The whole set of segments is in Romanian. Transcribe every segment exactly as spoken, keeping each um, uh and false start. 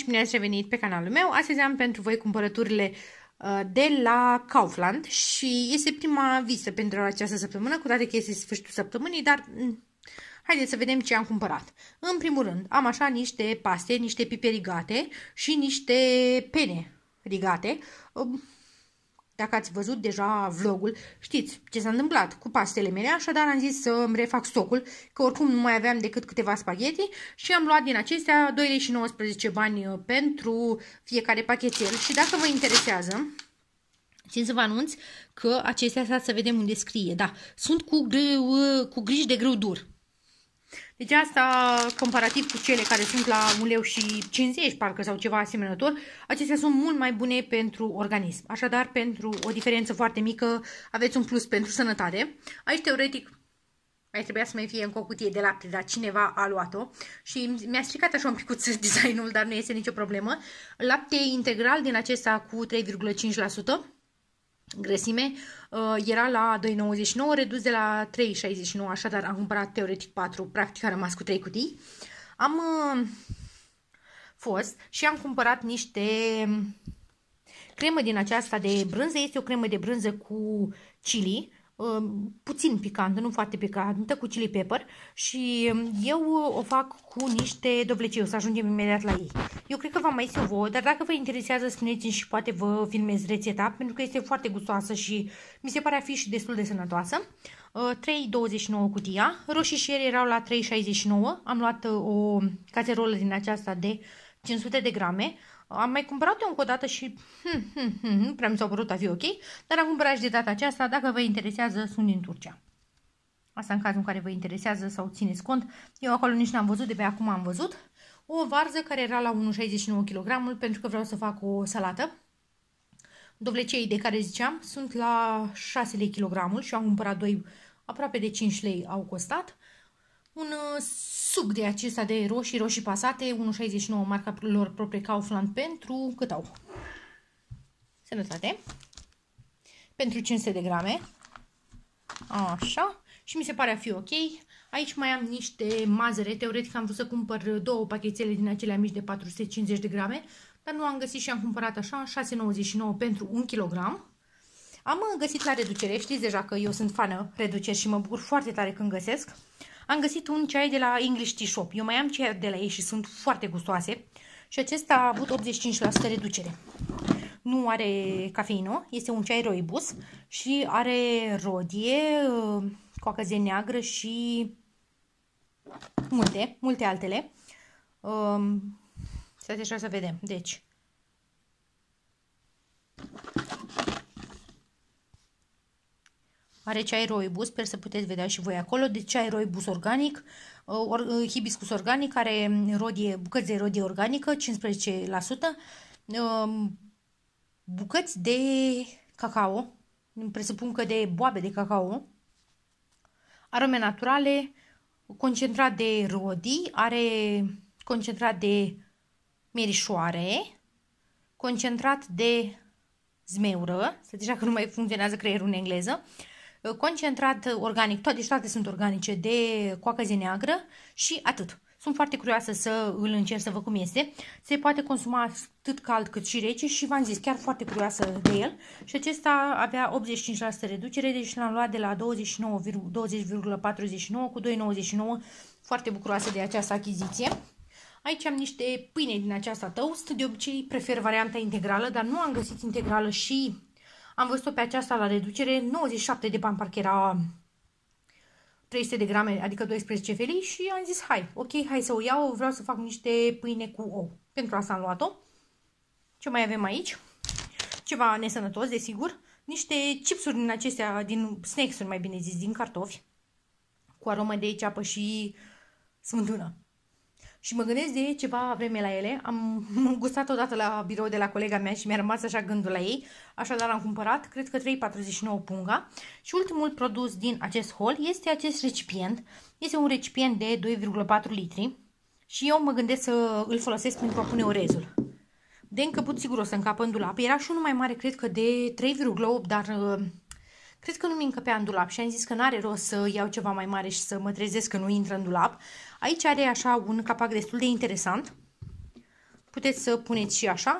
și bine ați revenit pe canalul meu. Astăzi am pentru voi cumpărăturile uh, de la Kaufland și este prima vizită pentru această săptămână, cu toate că este sfârșitul săptămânii, dar mm, haideți să vedem ce am cumpărat. În primul rând, am așa niște paste, niște pipe rigate și niște pene rigate. Uh, Dacă ați văzut deja vlogul, știți ce s-a întâmplat cu pastele mele, așadar am zis să îmi refac stocul, că oricum nu mai aveam decât câteva spaghetti și am luat din acestea doi lei și nouăsprezece bani pentru fiecare pachetel. Și dacă vă interesează, țin să vă anunț că acestea, stați să vedem unde scrie, da, sunt cu, grâu, cu griji de grâu dur. Deci asta, comparativ cu cele care sunt la un leu și cincizeci, parcă, sau ceva asemănător, acestea sunt mult mai bune pentru organism. Așadar, pentru o diferență foarte mică, aveți un plus pentru sănătate. Aici, teoretic, mai trebuia să mai fie încă o cutie de lapte, dar cineva a luat-o și mi-a stricat așa un picuț designul, dar nu este nicio problemă. Lapte integral din acesta cu trei virgulă cinci la sută. grăsime, era la doi nouăzeci și nouă, redus de la trei șaizeci și nouă, așadar am cumpărat teoretic patru, practic a rămas cu trei cutii. Am fost și am cumpărat niște cremă din aceasta de brânză, este o cremă de brânză cu chili, puțin picantă, nu foarte picantă, cu chili pepper și eu o fac cu niște dovlecei, o să ajungem imediat la ei. Eu cred că v-am mai zis vouă, dar dacă vă interesează, spuneți-mi și poate vă filmez rețeta, pentru că este foarte gustoasă și mi se pare a fi și destul de sănătoasă. trei douăzeci și nouă cutia, roșii și ieri erau la trei șaizeci și nouă, am luat o cațerolă din aceasta de cinci sute de grame. Am mai cumpărat-o încă o dată și hmm, hmm, hmm, nu prea mi s-au părut a fi ok, dar am cumpărat și de data aceasta. Dacă vă interesează, sunt din Turcia. Asta în cazul în care vă interesează sau țineți cont. Eu acolo nici n-am văzut, de pe acum am văzut. O varză care era la unu virgulă șaizeci și nouă kilograme pentru că vreau să fac o salată. Dovlecei de care ziceam sunt la șase lei kilogramul și am cumpărat doi, aproape de cinci lei au costat. Un suc de acesta de roșii, roșii pasate, unu virgulă șaizeci și nouă, marca lor proprie Kaufland, pentru cât au? Sănătate. Pentru cinci sute de grame. Așa. Și mi se pare a fi ok. Aici mai am niște mazăre. Teoretic am vrut să cumpăr două pachetele din acelea mici de patru sute cincizeci de grame, dar nu am găsit și am cumpărat așa, șase nouăzeci și nouă pentru un kilogram. Am găsit la reducere, știți deja că eu sunt fană reduceri și mă bucur foarte tare când găsesc. Am găsit un ceai de la English Tea Shop. Eu mai am ceai de la ei și sunt foarte gustoase. Și acesta a avut optzeci și cinci la sută reducere. Nu are cafeină, este un ceai rooibos și are rodie, coacăzie neagră și multe, multe altele. Um, Stați așa să vedem. Deci, are ceai rooibos, sper să puteți vedea și voi acolo, de ceai rooibos organic, or, hibiscus organic, are rodie, bucăți de rodie organică, cincisprezece la sută, bucăți de cacao, presupun că de boabe de cacao, arome naturale, concentrat de rodii, are concentrat de merișoare, concentrat de zmeură, să deja că nu mai funcționează creierul în engleză, concentrat organic, toate, deci toate sunt organice, de coacăzie neagră și atât. Sunt foarte curioasă să îl încerc să văd cum este. Se poate consuma atât cald cât și rece și v-am zis, chiar foarte curioasă de el. Și acesta avea optzeci și cinci la sută reducere, deci l-am luat de la douăzeci virgulă patruzeci și nouă cu doi nouăzeci și nouă. Foarte bucuroasă de această achiziție. Aici am niște pâine din aceasta toast. De obicei prefer varianta integrală, dar nu am găsit integrală și am văzut-o pe aceasta la reducere, nouăzeci și șapte de bani, parcă era trei sute de grame, adică doisprezece felii, și am zis, hai, ok, hai să o iau, vreau să fac niște pâine cu ou. Pentru asta am luat-o. Ce mai avem aici? Ceva nesănătos, desigur. Niște chipsuri din acestea, din snacks-uri, mai bine zis, din cartofi, cu aromă de ceapă și smântână. Și mă gândesc de ceva vreme la ele. Am gustat odată la birou de la colega mea și mi-a rămas așa gândul la ei. Așadar am cumpărat, cred că trei patruzeci și nouă punga. Și ultimul produs din acest haul este acest recipient. Este un recipient de doi virgulă patru litri. Și eu mă gândesc să îl folosesc pentru a pune orezul. De încăput sigur o să încapă în dulap. Era și unul mai mare, cred că de trei virgulă opt, dar cred că nu mi încăpea în dulap și am zis că n-are rost să iau ceva mai mare și să mă trezesc că nu intră în dulap. Aici are așa un capac destul de interesant. puteți să puneți și așa.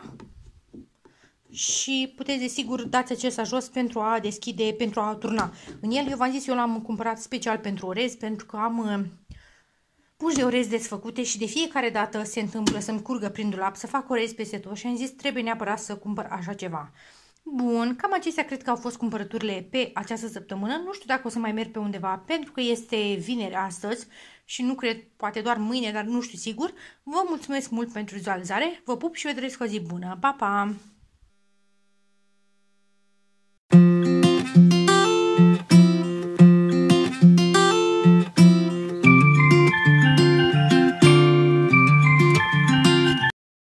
Și puteți, desigur, dați acesta jos pentru a deschide, pentru a turna. În el, eu v-am zis, eu l-am cumpărat special pentru orez, pentru că am uh, puși de orez desfăcute și de fiecare dată se întâmplă să-mi curgă prin dulap, să fac orez peste tot și am zis, trebuie neapărat să cumpăr așa ceva. Bun, cam acestea cred că au fost cumpărăturile pe această săptămână. Nu știu dacă o să mai merg pe undeva, pentru că este vineri astăzi și nu cred, poate doar mâine, dar nu știu sigur. Vă mulțumesc mult pentru vizualizare, vă pup și vă doresc o zi bună. Pa, pa!